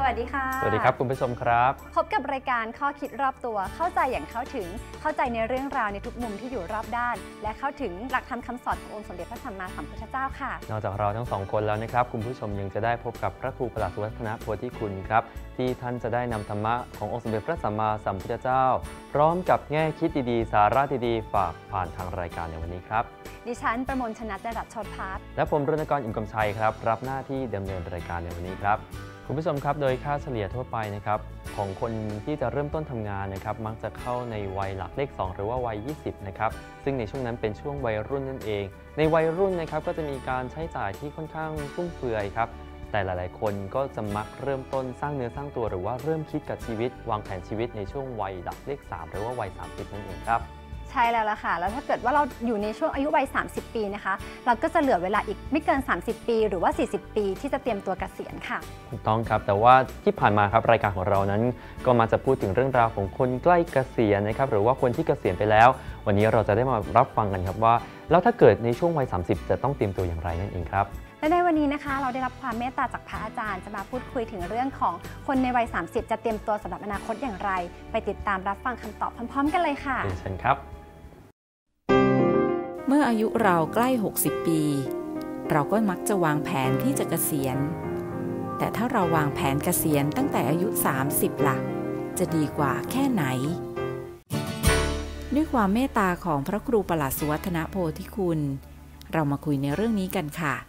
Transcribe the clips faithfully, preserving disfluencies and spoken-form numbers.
วัสดีค่ะสวัสดีครับคุณผู้ชมครับพบกับรายการข้อคิดรอบตัวเข้าใจอย่างเข้าถึงเข้าใจในเรื่องราวในทุกมุมที่อยู่รอบด้านและเข้าถึงหลักธรรมคำสอนขององค์สมเด็จพระสัมมาสัมพุทธเจ้าค่ะนอกจากเราทั้งสองคนแล้วนะครับคุณผู้ชมยังจะได้พบกับพระครูประหลัดสุวัฒนโพธิคุณครับที่ท่านจะได้นำธรรมะขององค์สมเด็จพระสัมมาสัมพุทธเจ้าพร้อมกับแง่คิดดีๆสาระดีๆฝากผ่านทางรายการในวันนี้ครับดิฉันประมวลชนัด จรัสโชติภัทรและผมรณกร อิ่มกำชัยครับรับหน้าที่ดำเนินรายการในวันนี้ครับคุณผู้ชมครับโดยค่าเฉลี่ยทั่วไปนะครับของคนที่จะเริ่มต้นทำงานนะครับมักจะเข้าในวัยหลักเลขสองหรือว่าวัยยี่สิบนะครับซึ่งในช่วงนั้นเป็นช่วงวัยรุ่นนั่นเองในวัยรุ่นนะครับก็จะมีการใช้จ่ายที่ค่อนข้างฟุ่มเฟือยครับแต่หลายๆคนก็จะมักเริ่มต้นสร้างเนื้อสร้างตัวหรือว่าเริ่มคิดกับชีวิตวางแผนชีวิตในช่วงวัยหลักเลขสามหรือว่าวัยสามสิบนั่นเองครับใช่แล้วล่ะค่ะแล้วถ้าเกิดว่าเราอยู่ในช่วงอายุวัยสามสิบปีนะคะเราก็จะเหลือเวลาอีกไม่เกินสามสิบปีหรือว่าสี่สิบปีที่จะเตรียมตัวเกษียณค่ะถูกต้องครับแต่ว่าที่ผ่านมาครับรายการของเรานั้นก็มาจะพูดถึงเรื่องราวของคนใกล้เกษียณนะครับหรือว่าคนที่เกษียณไปแล้ววันนี้เราจะได้มารับฟังกันครับว่าแล้วถ้าเกิดในช่วงวัยสามสิบจะต้องเตรียมตัวอย่างไรนั่นเองครับและในวันนี้นะคะเราได้รับความเมตตาจากพระอาจารย์จะมาพูดคุยถึงเรื่องของคนในวัยสามสิบจะเตรียมตัวสำหรับอนาคตอย่างไรไปติดตามรับฟังคำตอบพร้อมๆกันเลยค่ะเชิญครับเมื่ออายุเราใกล้หกสิบปีเราก็มักจะวางแผนที่จะเกษียณแต่ถ้าเราวางแผนเกษียณตั้งแต่อายุสามสิบล่ะจะดีกว่าแค่ไหนด้วยความเมตตาของพระครูประหลัดสุวัฒนโพธิคุณเรามาคุยในเรื่องนี้กันค่ะ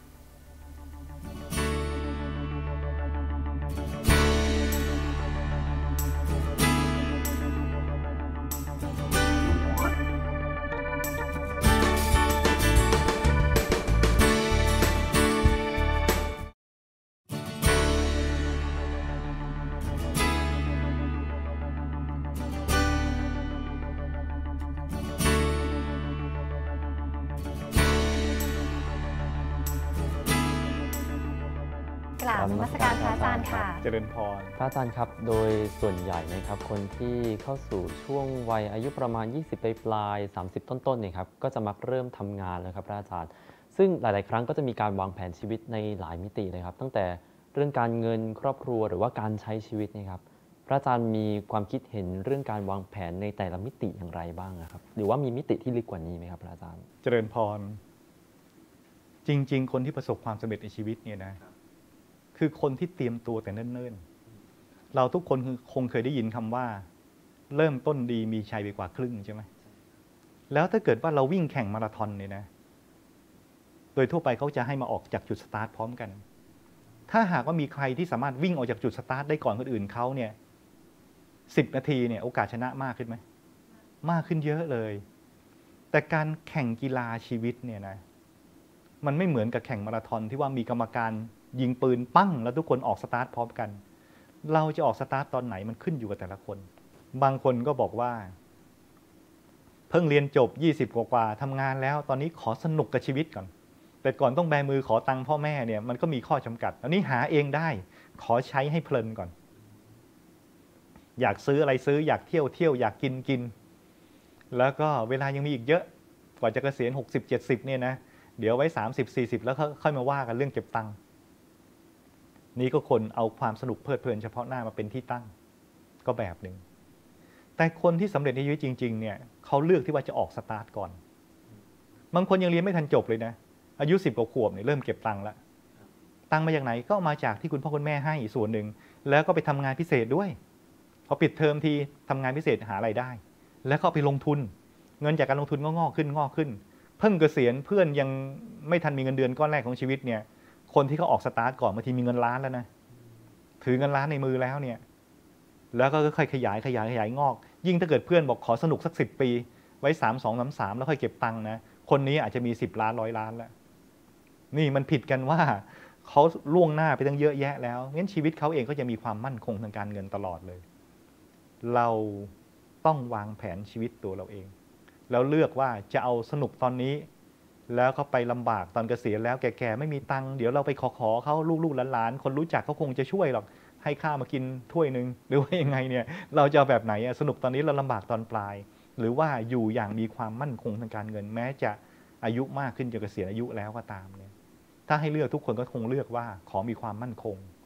กราบนมัสการพระอาจารย์ค่ะเจริญพรพระอาจารย์ครับโดยส่วนใหญ่นะครับคนที่เข้าสู่ช่วงวัยอายุประมาณยี่สิบปลายๆสามสิบต้นๆเนี่ยครับก็จะมักเริ่มทำงานแล้วครับพระอาจารย์ซึ่งหลายๆครั้งก็จะมีการวางแผนชีวิตในหลายมิติเลยครับตั้งแต่เรื่องการเงินครอบครัวหรือว่าการใช้ชีวิตนะครับพระอาจารย์มีความคิดเห็นเรื่องการวางแผนในแต่ละมิติอย่างไรบ้างครับหรือว่ามีมิติที่ลึกกว่านี้ไหมครับพระอาจารย์เจริญพรจริงๆคนที่ประสบความสำเร็จในชีวิตเนี่ยนะคือคนที่เตรียมตัวแต่เนิ่นๆเราทุกคนคงเคยได้ยินคำว่าเริ่มต้นดีมีชัยไปกว่าครึ่งใช่ไหมแล้วถ้าเกิดว่าเราวิ่งแข่งมาราธอนเนี่ยนะโดยทั่วไปเขาจะให้มาออกจากจุดสตาร์ทพร้อมกันถ้าหากว่ามีใครที่สามารถวิ่งออกจากจุดสตาร์ทได้ก่อนคนอื่นเขาเนี่ยสิบนาทีเนี่ยโอกาสชนะมากขึ้นไหมมากขึ้นเยอะเลยแต่การแข่งกีฬาชีวิตเนี่ยนะมันไม่เหมือนกับแข่งมาราธอนที่ว่ามีกรรมการยิงปืนปั้งแล้วทุกคนออกสตาร์ทพร้อมกันเราจะออกสตาร์ทตอนไหนมันขึ้นอยู่กับแต่ละคนบางคนก็บอกว่าเพิ่งเรียนจบยี่สิบกว่าๆทำงานแล้วตอนนี้ขอสนุกกับชีวิตก่อนแต่ก่อนต้องแบมือขอตังค์พ่อแม่เนี่ยมันก็มีข้อจำกัดอันนี้หาเองได้ขอใช้ให้เพลินก่อนอยากซื้ออะไรซื้ออยากเที่ยวเที่ยวอยากกินกินแล้วก็เวลายังมีอีกเยอะกว่าจะเกษียณหกสิบ เจ็ดสิบเนี่ยนะเดี๋ยวไว้สามสิบ สี่สิบแล้วค่อยมาว่ากันเรื่องเก็บตังค์นี่ก็คนเอาความสนุกเพลิดเพลินเฉพาะหน้ามาเป็นที่ตั้งก็แบบหนึ่งแต่คนที่สำเร็จในชีวิตจริงๆเนี่ยเขาเลือกที่ว่าจะออกสตาร์ทก่อนบางคนยังเรียนไม่ทันจบเลยนะอายุสิบกว่าขวบเนี่ยเริ่มเก็บตังค์แล้วตังค์มาจากไหนก็มาจากที่คุณพ่อคุณแม่ให้ส่วนหนึ่งแล้วก็ไปทำงานพิเศษด้วยพอปิดเทอมทีทำงานพิเศษหารายได้แล้วก็ไปลงทุนเงินจากการลงทุนก็งอกขึ้นงอกขึ้นเพิ่งเกษียณเพื่อนยังไม่ทันมีเงินเดือนก้อนแรกของชีวิตเนี่ยคนที่เขาออกสตาร์ทก่อนบางทีมีเงินล้านแล้วนะถือเงินล้านในมือแล้วเนี่ยแล้วก็ค่อยขยายขยายขยายงอกยิ่งถ้าเกิดเพื่อนบอกขอสนุกสักสิบปีไว้สามสองสามสามแล้วค่อยเก็บตังค์นะคนนี้อาจจะมีสิบล้านร้อยล้านแล้วนี่มันผิดกันว่าเขาล่วงหน้าไปตั้งเยอะแยะแล้วงั้นชีวิตเขาเองก็จะมีความมั่นคงทางการเงินตลอดเลยเราต้องวางแผนชีวิตตัวเราเองแล้วเลือกว่าจะเอาสนุกตอนนี้แล้วก็ไปลำบากตอนเกษียณแล้วแก่ๆไม่มีตังค์เดี๋ยวเราไปขอขอเขาลูกๆหลานๆคนรู้จักเขาคงจะช่วยหรอกให้ข้าวมากินถ้วยนึงหรือว่ายังไงเนี่ยเราจะเอาแบบไหนสนุกตอนนี้เราลำบากตอนปลายหรือว่าอยู่อย่างมีความมั่นคงทางการเงินแม้จะอายุมากขึ้นจะเกษียณอายุแล้วก็ตามเนี่ยถ้าให้เลือกทุกคนก็คงเลือกว่าขอมีความมั่นคง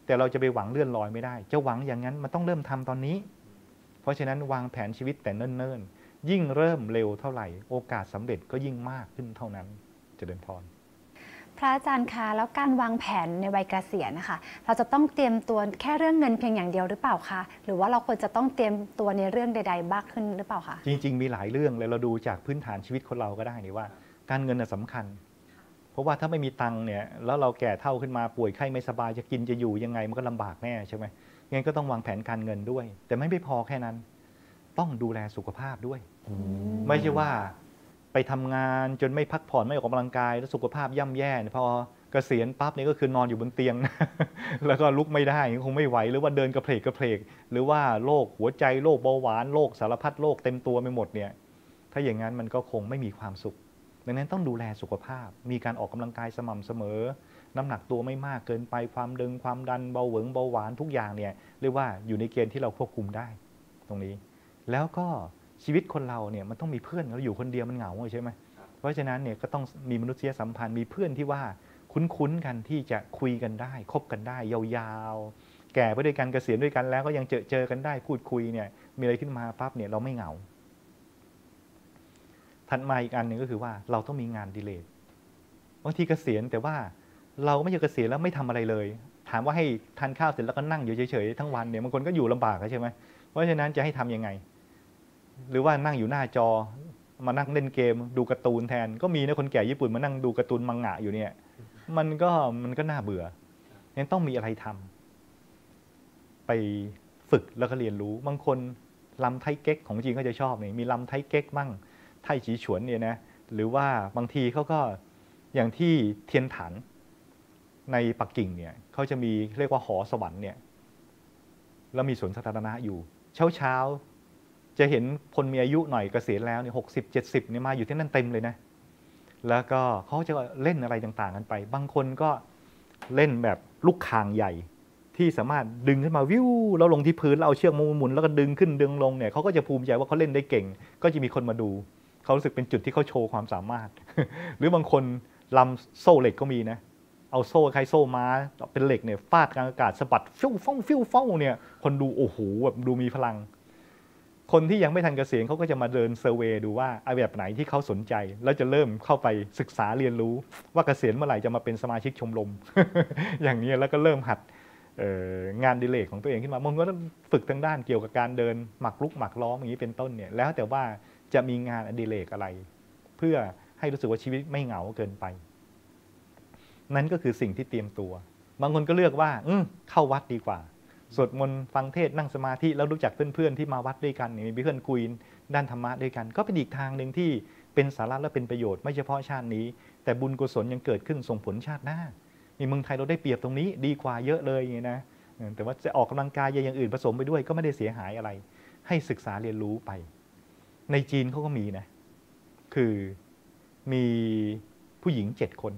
แต่เราจะไปหวังเลื่อนลอยไม่ได้จะหวังอย่างนั้นมันต้องเริ่มทำตอนนี้เพราะฉะนั้นวางแผนชีวิตแต่เนิ่นๆยิ่งเริ่มเร็วเท่าไหร่โอกาสสำเร็จก็ยิ่งมากขึ้นเท่านั้นเจริญพรพระอาจารย์คะแล้วการวางแผนในวัยเกษียณนะคะเราจะต้องเตรียมตัวแค่เรื่องเงินเพียงอย่างเดียวหรือเปล่าคะหรือว่าเราควรจะต้องเตรียมตัวในเรื่องใดๆบ้างขึ้นหรือเปล่าคะจริงๆมีหลายเรื่องเลยเราดูจากพื้นฐานชีวิตคนเราก็ได้นี่ว่าการเงินน่ะสำคัญเพราะว่าถ้าไม่มีตังค์เนี่ยแล้วเราแก่เฒ่าขึ้นมาป่วยไข้ไม่สบายจะกินจะอยู่ยังไงมันก็ลำบากแน่ใช่ไหมงั้นก็ต้องวางแผนการเงินด้วยแต่ไม่พอแค่นั้นต้องดูแลสุขภาพด้วยไม่ใช่ว่าไปทำงานจนไม่พักผ่อนไม่ออกกำลังกายแล้วสุขภาพย่ำแย่พอเกษียณปั๊บนี่ก็คือนอนอยู่บนเตียง แล้วก็ลุกไม่ได้คงไม่ไหวหรือว่าเดินกระเพลกกระเพลกหรือว่าโรคหัวใจโรคเบาหวานโรคสารพัดโรคเต็มตัวไปหมดเนี่ยถ้าอย่างนั้นมันก็คงไม่มีความสุขดังนั้นต้องดูแลสุขภาพมีการออกกำลังกายสม่ำเสมอน้ำหนักตัวไม่มากเกินไปความดึงความดันเบาหวงเบาหวานทุกอย่างเนี่ยเรียกว่าอยู่ในเกณฑ์ที่เราควบคุมได้ตรงนี้แล้วก็ชีวิตคนเราเนี่ยมันต้องมีเพื่อนเราอยู่คนเดียวมันเหงาใช่ไหมเพราะฉะนั้นเนี่ยก็ต้องมีมนุษยสัมพันธ์มีเพื่อนที่ว่าคุ้นๆกันที่จะคุยกันได้คบกันได้ยาวๆแก่ไปด้วยกันเกษียณด้วยกันแล้วก็ยังเจอเจอกันได้พูดคุยเนี่ยมีอะไรขึ้นมาปั๊บเนี่ยเราไม่เหงาถัดมาอีกอันหนึ่งก็คือว่าเราต้องมีงานดิเรกบางทีเกษียณแต่ว่าเราไม่ใช่เกษียณแล้วไม่ทำอะไรเลยถามว่าให้ทานข้าวเสร็จแล้วก็นั่งอยู่เฉยๆทั้งวันเนี่ยบางคนก็อยู่ลำบากใช่ไหมเพราะฉะนั้นจะให้ทํำยังไงหรือว่านั่งอยู่หน้าจอมานั่งเล่นเกมดูการ์ตูนแทนก็มีนะคนแก่ญี่ปุ่นมานั่งดูการ์ตูนมังงะอยู่เนี่ยมันก็มันก็น่าเบื่อยังต้องมีอะไรทำไปฝึกแล้วก็เรียนรู้บางคนลำไทเก๊กของจริงก็จะชอบนี่มีลำไทเก๊กมั่งไทจีฉวนเนี่ยนะหรือว่าบางทีเขาก็อย่างที่เทียนถันในปักกิ่งเนี่ยเขาจะมีเรียกว่าหอสวรรค์เนี่ยแล้วมีสวนสาธารณะอยู่เช้าเช้าจะเห็นคนมีอายุหน่อยเกษียณแล้วเนี่ยหกสิบเจ็ดสิบเนี่ยมาอยู่ที่นั่นเต็มเลยนะแล้วก็เขาจะเล่นอะไรต่างๆกันไปบางคนก็เล่นแบบลูกคางใหญ่ที่สามารถดึงขึ้นมาวิวแล้วลงที่พื้นแล้วเอาเชือกหมุนแล้วก็ดึงขึ้นดึงลงเนี่ยเขาก็จะภูมิใจว่าเขาเล่นได้เก่งก็จะมีคนมาดูเขารู้สึกเป็นจุดที่เขาโชว์ความสามารถ หรือบางคนลำโซ่เหล็กก็มีนะเอาโซ่ใครโซ่ม้าเป็นเหล็กเนี่ยฟาดกลางอากาศสะบัดฟิวฟ้องฟิวฟ้องเนี่ยคนดูโอ้โหแบบดูมีพลังคนที่ยังไม่ทันเกษียณเขาก็จะมาเดินเซอร์เวย์ดูว่าไอ้แบบไหนที่เขาสนใจแล้วจะเริ่มเข้าไปศึกษาเรียนรู้ว่าเกษียณเมื่อไหร่จะมาเป็นสมาชิกชมรม อย่างนี้แล้วก็เริ่มหัดงานดิเรกของตัวเองขึ้นมามันก็ต้องฝึกทางด้านเกี่ยวกับการเดินหมักลุกหมักล้อมอย่างนี้เป็นต้นเนี่ยแล้วแต่ว่าจะมีงานอดิเรกอะไรเพื่อให้รู้สึกว่าชีวิตไม่เหงาเกินไปนั่นก็คือสิ่งที่เตรียมตัวบางคนก็เลือกว่าเข้าวัดดีกว่าสวดมนต์ฟังเทศนั่งสมาธิแล้วรู้จักเพื่อนๆที่มาวัดด้วยกันมีเพื่อนคุยด้านธรรมะด้วยกันก็เป็นอีกทางหนึ่งที่เป็นสาระและเป็นประโยชน์ไม่เฉพาะชาตินี้แต่บุญกุศลยังเกิดขึ้นส่งผลชาติหน้าในเมืองไทยเราได้เปรียบตรงนี้ดีกว่าเยอะเลยอย่างนี้นะแต่ว่าจะออกกำลังกายอย่างอื่นผสมไปด้วยก็ไม่ได้เสียหายอะไรให้ศึกษาเรียนรู้ไปในจีนเขาก็มีนะคือมีผู้หญิงเจ็ดคน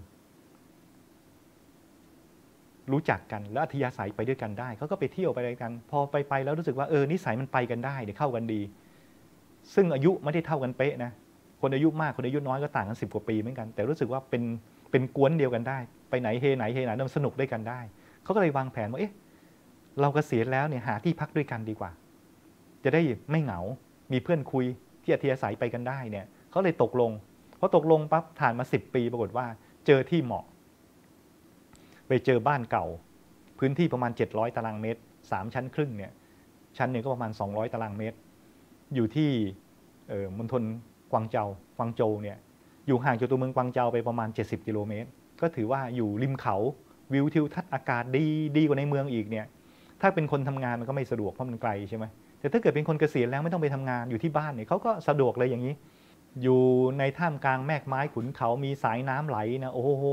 รู้จักกันแล้วอัธยาศัยไปด้วยกันได้เขาก็ไปเที่ยวไปด้วยกันพอไปไปแล้วรู้สึกว่าเออนิสัยมันไปกันได้เดี๋ยวเข้ากันดีซึ่งอายุไม่ได้เท่ากันเป๊ะนะคนอายุมากคนอายุน้อยก็ต่างกันสิบกว่าปีเหมือนกันแต่รู้สึกว่าเป็นเป็นกวนเดียวกันได้ไปไหนเฮไหนเฮไหนมันสนุกด้วยกันได้เขาก็เลยวางแผนว่าเอ๊ะเราเกษียณแล้วเนี่ยหาที่พักด้วยกันดีกว่าจะได้ไม่เหงามีเพื่อนคุยที่อัธยาศัยไปกันได้เนี่ยเขาเลยตกลงพอตกลงปั๊บผ่านมาสิบปีปรากฏว่าเจอที่เหมาะไปเจอบ้านเก่าพื้นที่ประมาณเจ็ดร้อยตารางเมตรสามชั้นครึ่งเนี่ยชั้นหนึ่งก็ประมาณสองร้อยตารางเมตรอยู่ที่มณฑลกวางเจากวางโจวเนี่ยอยู่ห่างจากตัวเมืองกวางเจาไปประมาณเจ็ดสิบกิโลเมตรก็ถือว่าอยู่ริมเขาวิวทิวทัศน์อากาศดีดีกว่าในเมืองอีกเนี่ยถ้าเป็นคนทำงานมันก็ไม่สะดวกเพราะมันไกลใช่ไหมแต่ถ้าเกิดเป็นคนเกษียณแล้วไม่ต้องไปทำงานอยู่ที่บ้านเนี่ยเขาก็สะดวกเลยอย่างนี้อยู่ในท่ามกลางแมกไม้ขุนเขามีสายน้ำไหลนะโอ้โห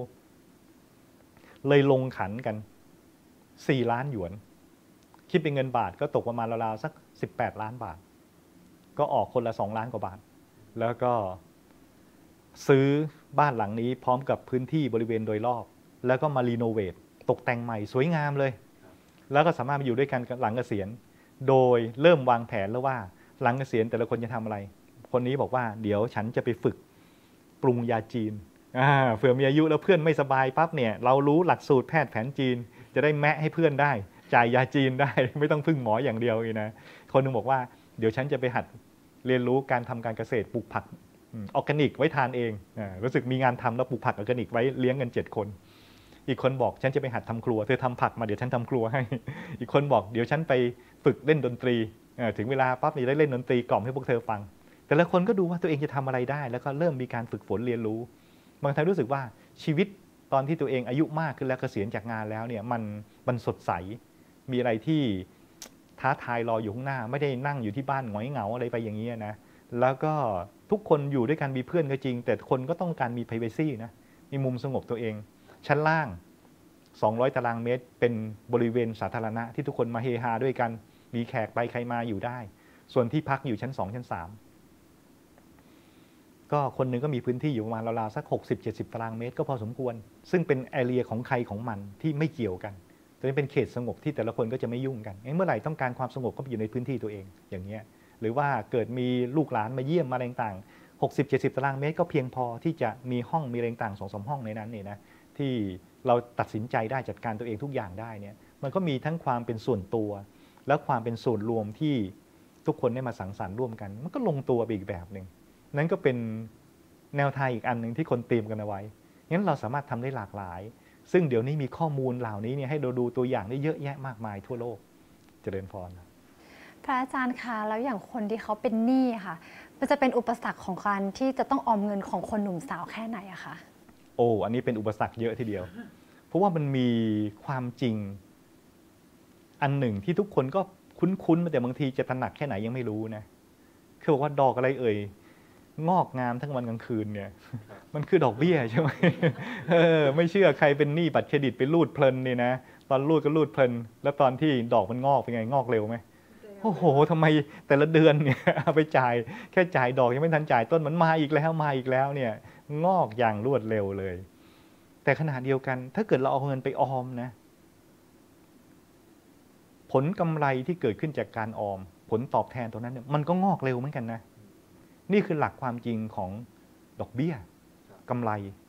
เลยลงขันกันสี่ล้านหยวนคิดเป็นเงินบาทก็ตกประมาณราวๆสักสิบแปดล้านบาทก็ออกคนละสองล้านกว่าบาทแล้วก็ซื้อบ้านหลังนี้พร้อมกับพื้นที่บริเวณโดยรอบแล้วก็มารีโนเวทตกแต่งใหม่สวยงามเลยแล้วก็สามารถมาอยู่ด้วยกันหลังเกษียณโดยเริ่มวางแผนแล้วว่าหลังเกษียณแต่ละคนจะทำอะไรคนนี้บอกว่าเดี๋ยวฉันจะไปฝึกปรุงยาจีนเผื่อมีอายุแล้วเพื่อนไม่สบายปั๊บเนี่ยเรารู้หลักสูตรแพทย์แผนจีนจะได้แมะให้เพื่อนได้จ่ายยาจีนได้ ไม่ต้องพึ่งหมออย่างเดียวอีกนะคนหนึ่งบอกว่าเดี๋ยวฉันจะไปหัดเรียนรู้การทำการเกษตรปลูกผักออร์แกนิกไว้ทานเองรู้สึกมีงานทำแล้วปลูกผักออร์แกนิกไว้เลี้ยงกันเจ็ดคนอีกคนบอกฉันจะไปหัดทำครัวเธอทำผักมาเดี๋ยวฉันทำครัวให้อีกคนบอกเดี๋ยวฉันไปฝึกเล่นดนตรีถึงเวลาปั๊บจะได้เล่นดนตรีกล่อมให้พวกเธอฟังแต่ละคนก็ดูว่าตัวเองจะทำอะไรได้แล้วก็เริ่มมีการฝึกฝนเรียนรู้บางทีรู้สึกว่าชีวิตตอนที่ตัวเองอายุมากขึ้นแล้วเกษียณจากงานแล้วเนี่ยมันมันสดใสมีอะไรที่ท้าทายรออยู่ข้างหน้าไม่ได้นั่งอยู่ที่บ้านหงอยเหงาอะไรไปอย่างนี้นะแล้วก็ทุกคนอยู่ด้วยกันมีเพื่อนก็จริงแต่คนก็ต้องการมี privacy นะมีมุมสงบตัวเองชั้นล่างสองร้อยตารางเมตรเป็นบริเวณสาธารณะที่ทุกคนมาเฮฮาด้วยกันมีแขกไปใครมาอยู่ได้ส่วนที่พักอยู่ชั้นสองชั้นสามก็คนหนึ่งก็มีพื้นที่อยู่ประมาณราวๆสัก หกสิบเจ็ดสิบ ตารางเมตรก็พอสมควรซึ่งเป็นแอเรียของใครของมันที่ไม่เกี่ยวกันตัวนี้เป็นเขตสงบที่แต่ละคนก็จะไม่ยุ่งกันเมื่อไหร่ต้องการความสงบก็ไปอยู่ในพื้นที่ตัวเองอย่างเงี้ยหรือว่าเกิดมีลูกหลานมาเยี่ยมมาอะไรต่างๆ หกสิบเจ็ดสิบ ตารางเมตรก็เพียงพอที่จะมีห้องมีอะไรต่างๆ สองสาม ห้องในนั้นเนี่ยนะที่เราตัดสินใจได้จัดการตัวเองทุกอย่างได้เนี่ยมันก็มีทั้งความเป็นส่วนตัวและความเป็นส่วนรวมที่ทุกคนได้มาสังสรรค์ร่วมกันมันก็ลงตัวไปอีกแบบหนึ่งนั่นก็เป็นแนวทางอีกอันหนึ่งที่คนเตรียมกันเอาไว้งั้นเราสามารถทำได้หลากหลายซึ่งเดี๋ยวนี้มีข้อมูลเหล่านี้เนี่ยให้เราดูตัวอย่างได้เยอะแยะมากมายทั่วโลกเจริญพรพระอาจารย์คะแล้วอย่างคนที่เขาเป็นหนี้ค่ะมันจะเป็นอุปสรรคของการที่จะต้องออมเงินของคนหนุ่มสาวแค่ไหนอะคะโอ้อันนี้เป็นอุปสรรคเยอะทีเดียวเพราะว่ามันมีความจริงอันหนึ่งที่ทุกคนก็คุ้นๆแต่บางทีจะตระหนักแค่ไหนยังไม่รู้นะคือบอกว่าดอกอะไรเอ่ยงอกงามทั้งวันกลางคืนเนี่ยมันคือดอกเบี้ยใช่ไหมเออไม่เชื่อใครเป็นหนี้บัตรเครดิตไปรูดเพลินนี่นะตอนรูดก็รูดเพลินแล้วตอนที่ดอกมันงอกเป็นไงงอกเร็วไหมโอ้โหทำไมแต่ละเดือนเนี่ยเอาไปจ่ายแค่จ่ายดอกยังไม่ทันจ่ายต้นมันมาอีกแล้วมาอีกแล้วเนี่ยงอกอย่างรวดเร็วเลยแต่ขณะเดียวกันถ้าเกิดเราเอาเงินไปออมนะผลกำไรที่เกิดขึ้นจากการออมผลตอบแทนตัวนั้นเนี่ยมันก็งอกเร็วเหมือนกันนะนี่คือหลักความจริงของดอกเบี้ยกำไร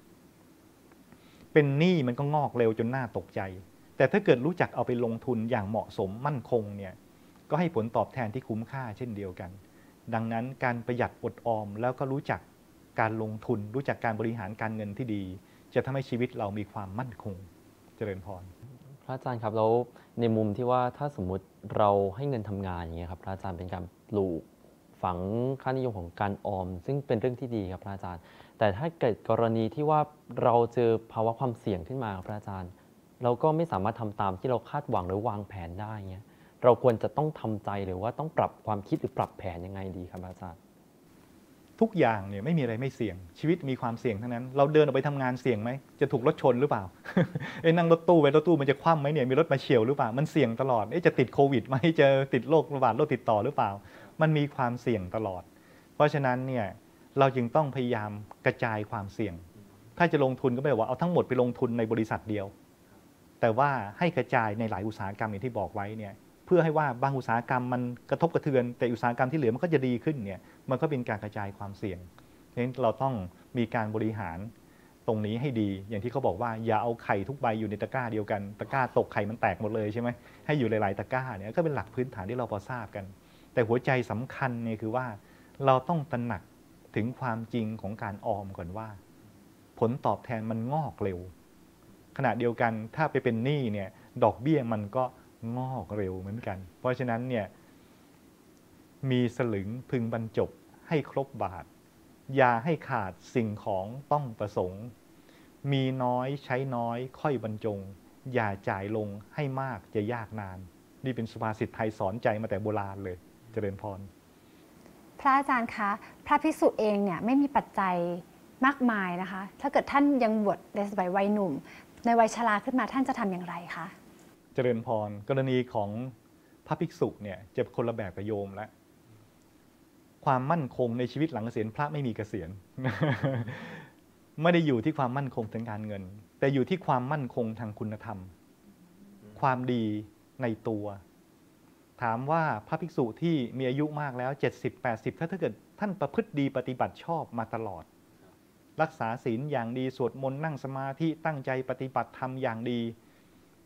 เป็นหนี้มันก็งอกเร็วจนน่าตกใจแต่ถ้าเกิดรู้จักเอาไปลงทุนอย่างเหมาะสมมั่นคงเนี่ยก็ให้ผลตอบแทนที่คุ้มค่าเช่นเดียวกันดังนั้นการประหยัดอดออมแล้วก็รู้จักการลงทุนรู้จักการบริหารการเงินที่ดีจะทำให้ชีวิตเรามีความมั่นคงเจริญพรพระอาจารย์ครับแล้วในมุมที่ว่าถ้าสมมุติเราให้เงินทำงานอย่างเงี้ยครับพระอาจารย์เป็นการปลูกฝังค่านิยมของการออมซึ่งเป็นเรื่องที่ดีครับพระอาจารย์แต่ถ้าเกิดกรณีที่ว่าเราเจอภาวะความเสี่ยงขึ้นมาพระอาจารย์เราก็ไม่สามารถทำตามที่เราคาดหวังหรือวางแผนได้เงี้ยเราควรจะต้องทำใจหรือว่าต้องปรับความคิดหรือปรับแผนยังไงดีครับอาจารย์ทุกอย่างเนี่ยไม่มีอะไรไม่เสี่ยงชีวิตมีความเสี่ยงทั้งนั้นเราเดินออกไปทำงานเสี่ยงไหมจะถูกรถชนหรือเปล่า ไอ้นั่งรถตู้ไปรถตู้มันจะคว่ำไหมเนี่ยมีรถมาเฉี่ยวหรือเปล่ามันเสี่ยงตลอดจะติดโควิดไหมจะติดโรคระบาดโรคติดต่อหรือเปล่ามันมีความเสี่ยงตลอดเพราะฉะนั้นเนี่ยเราจึงต้องพยายามกระจายความเสี่ยงถ้าจะลงทุนก็ไม่ได้ว่าเอาทั้งหมดไปลงทุนในบริษัทเดียวแต่ว่าให้กระจายในหลายอุตสาหกรรมอย่างที่บอกไว้เนี่ยเพื่อให้ว่าบางอุตสาหกรรมมันกระทบกระเทือนแต่อุตสาหกรรมที่เหลือมันก็จะดีขึ้นเนี่ยมันก็เป็นการกระจายความเสี่ยงเพราะฉะนั้นเราต้องมีการบริหารตรงนี้ให้ดีอย่างที่เขาบอกว่าอย่าเอาไข่ทุกใบอยู่ในตะกร้าเดียวกันตะกร้าตกไข่มันแตกหมดเลยใช่ไหมให้อยู่หลายๆตะกร้าเนี่ยก็เป็นหลักพื้นฐานที่เราพอทราบกันแต่หัวใจสำคัญเนี่ยคือว่าเราต้องตระหนักถึงความจริงของการออมก่อนว่าผลตอบแทนมันงอกเร็วขณะเดียวกันถ้าไปเป็นหนี้เนี่ยดอกเบี้ยมันก็งอกเร็วเหมือนกันเพราะฉะนั้นเนี่ยมีสลึงพึงบรรจบให้ครบบาทอย่าให้ขาดสิ่งของต้องประสงค์มีน้อยใช้น้อยค่อยบรรจงอย่าจ่ายลงให้มากจะยากนานนี่เป็นสุภาษิตไทยสอนใจมาแต่โบราณเลยเจริญพรพระอาจารย์คะพระภิกษุเองเนี่ยไม่มีปัจจัยมากมายนะคะถ้าเกิดท่านยังบวชในสมัยวัยหนุ่มในวัยชราขึ้นมาท่านจะทำอย่างไรคะเจริญพรกรณีของพระภิกษุเนี่ยจะคนละแบบกับโยมแล้วความมั่นคงในชีวิตหลังเกษียณพระไม่มีเกษียณ ไม่ได้อยู่ที่ความมั่นคงทางการเงินแต่อยู่ที่ความมั่นคงทางคุณธรรมความดีในตัวถามว่าพระภิกษุที่มีอายุมากแล้วเจ็ดสิบ แปดสิบถ้าถ้าเกิดท่านประพฤติดีปฏิบัติชอบมาตลอดรักษาศีลอย่างดีสวดมนต์นั่งสมาธิตั้งใจปฏิบัติธรรมอย่างดี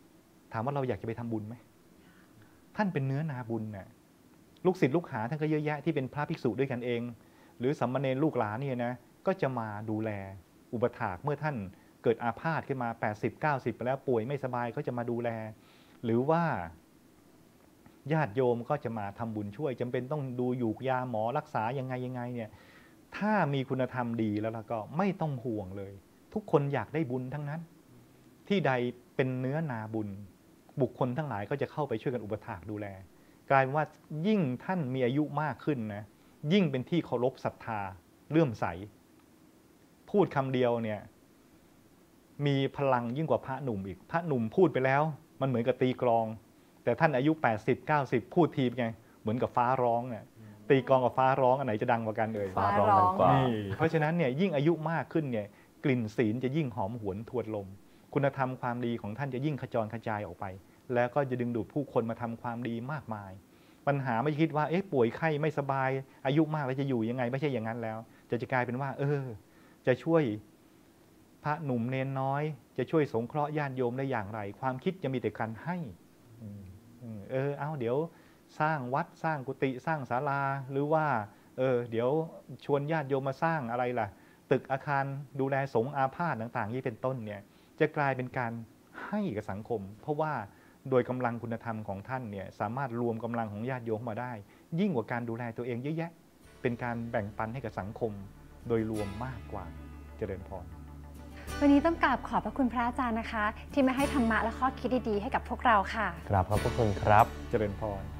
ถามว่าเราอยากจะไปทำบุญไหมท่านเป็นเนื้อนาบุญน่ะลูกศิษย์ลูกหาท่านก็เยอะแยะที่เป็นพระภิกษุด้วยกันเอง หรือสามเณรลูกหลานเนี่ยนะก็จะมาดูแลอุปถากเมื่อท่านเกิดอาพาธขึ้นมาแปดสิบ เก้าสิบไปแล้วป่วยไม่สบายก็จะมาดูแล หรือว่าญาติโยมก็จะมาทำบุญช่วยจำเป็นต้องดูอยู่ยาหมอรักษายังไงยังไงเนี่ยถ้ามีคุณธรรมดีแล้วก็ไม่ต้องห่วงเลยทุกคนอยากได้บุญทั้งนั้นที่ใดเป็นเนื้อนาบุญบุคคลทั้งหลายก็จะเข้าไปช่วยกันอุปถากดูแลกลายเป็นว่ายิ่งท่านมีอายุมากขึ้นนะยิ่งเป็นที่เคารพศรัทธาเลื่อมใสพูดคำเดียวเนี่ยมีพลังยิ่งกว่าพระหนุ่มอีกพระหนุ่มพูดไปแล้วมันเหมือนกับตีกลองแต่ท่านอายุแปดสิบ เก้าสิบพูดทีไงเหมือนกับฟ้าร้องเนี่ยตีกลองกับฟ้าร้องอันไหนจะดังกว่ากันเอ่ยฟ้าร้องดังกว่านี่เพราะฉะนั้นเนี่ยยิ่งอายุมากขึ้นเนี่ยกลิ่นศีลจะยิ่งหอมหวนทวนลมคุณธรรมความดีของท่านจะยิ่งขจรกระจายออกไปแล้วก็จะดึงดูดผู้คนมาทำความดีมากมายปัญหาไม่คิดว่าเอ๊ะป่วยไข้ไม่สบายอายุมากแล้วจะอยู่ยังไงไม่ใช่อย่างนั้นแล้วจะจะกลายเป็นว่าเออจะช่วยพระหนุ่มเนนน้อยจะช่วยสงเคราะห์ญาติโยมได้อย่างไรความคิดจะมีแต่การให้เออเอาเดี๋ยวสร้างวัดสร้างกุฏิสร้างศาลาหรือว่าเออเดี๋ยวชวนญาติโยมมาสร้างอะไรล่ะตึกอาคารดูแลสงฆ์อาพาธต่างๆนี้เป็นต้นเนี่ยจะกลายเป็นการให้กับสังคมเพราะว่าโดยกำลังคุณธรรมของท่านเนี่ยสามารถรวมกำลังของญาติโยมมาได้ยิ่งกว่าการดูแลตัวเองเยอะแยะเป็นการแบ่งปันให้กับสังคมโดยรวมมากกว่าเจริญพรวันนี้ต้องกราบขอบพระคุณพระอาจารย์นะคะที่มาให้ธรรมะและข้อคิดดีๆให้กับพวกเราค่ะกราบขอบพระคุณครับเจริญพร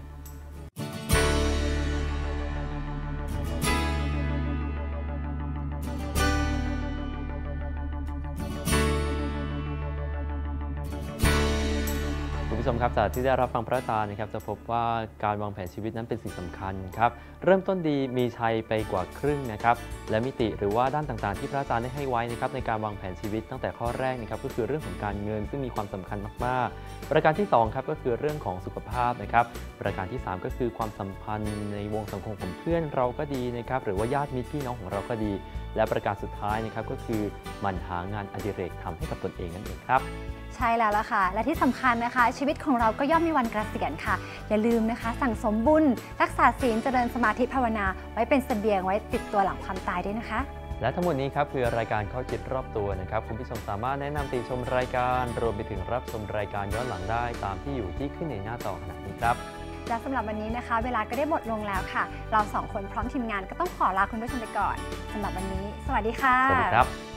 คุณผู้ชมครับจากที่ได้รับฟังพระอาจารย์นะครับจะพบว่าการวางแผนชีวิตนั้นเป็นสิ่งสำคัญครับเริ่มต้นดีมีชัยไปกว่าครึ่งนะครับและมิติหรือว่าด้านต่างๆที่พระอาจารย์ได้ให้ไว้นะครับในการวางแผนชีวิตตั้งแต่ข้อแรกนะครับก็คือเรื่องของการเงินซึ่งมีความสำคัญมากๆประการที่สองครับก็คือเรื่องของสุขภาพนะครับประการที่สามก็คือความสัมพันธ์ในวงสังคมของเพื่อนเราก็ดีนะครับหรือว่าญาติมิตรพี่น้องของเราก็ดีและประการสุดท้ายนะครับก็คือหมั่นหางานอดิเรกทำให้กับตนเองนั่นเองครับใช่แล้วล่ะค่ะและที่สำคัญนะคะชีวิตของเราก็ย่อมมีวันเกษียณค่ะอย่าลืมนะคะสั่งสมบุญรักษาศีลเจริญสมาธิภาวนาไว้เป็นเสบียงไว้ติดตัวหลังความตายด้วยนะคะและทั้งหมดนี้ครับคือรายการข้อคิดรอบตัวนะครับคุณผู้ชมสามารถแนะนำติชมรายการรวมไปถึงรับชมรายการย้อนหลังได้ตามที่อยู่ที่ขึ้นในหน้าจอขณะนี้ครับและสำหรับวันนี้นะคะเวลาก็ได้หมดลงแล้วค่ะเราสองคนพร้อมทีมงานก็ต้องขอลาคุณผู้ชมไปก่อนสำหรับวันนี้สวัสดีค่ะสวัสดีครับ